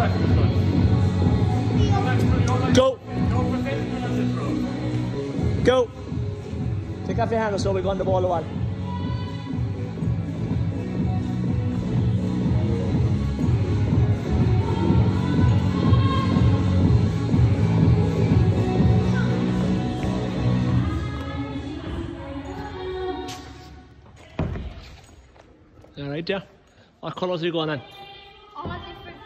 Go. Go. Take off your hand so we go on the ball a while. All right, yeah. What colours are you going on? All different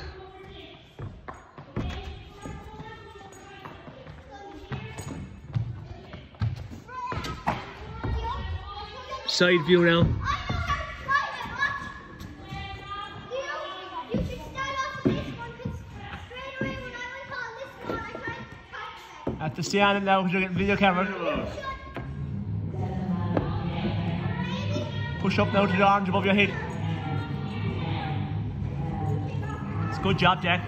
ones. Side view now. You should start off with this one because straight away when I went on this one, I tried to touch it. Have to stay on it now because you're getting video camera. Push up now to the orange above your head. It's a good job, Jack.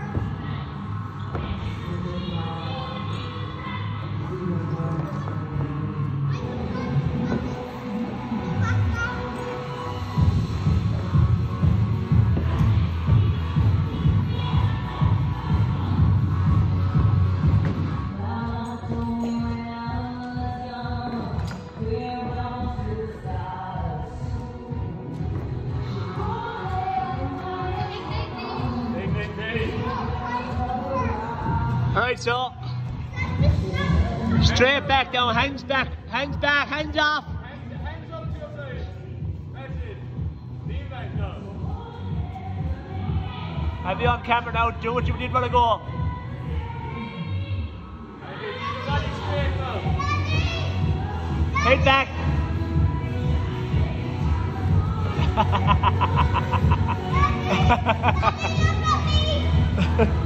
Alright, so straight back down, hands back, hands back, hands off. Hands up to your side. That's it. Lean back now. Have you on camera now, do what you did while ago. Body straight now. Head back. Daddy,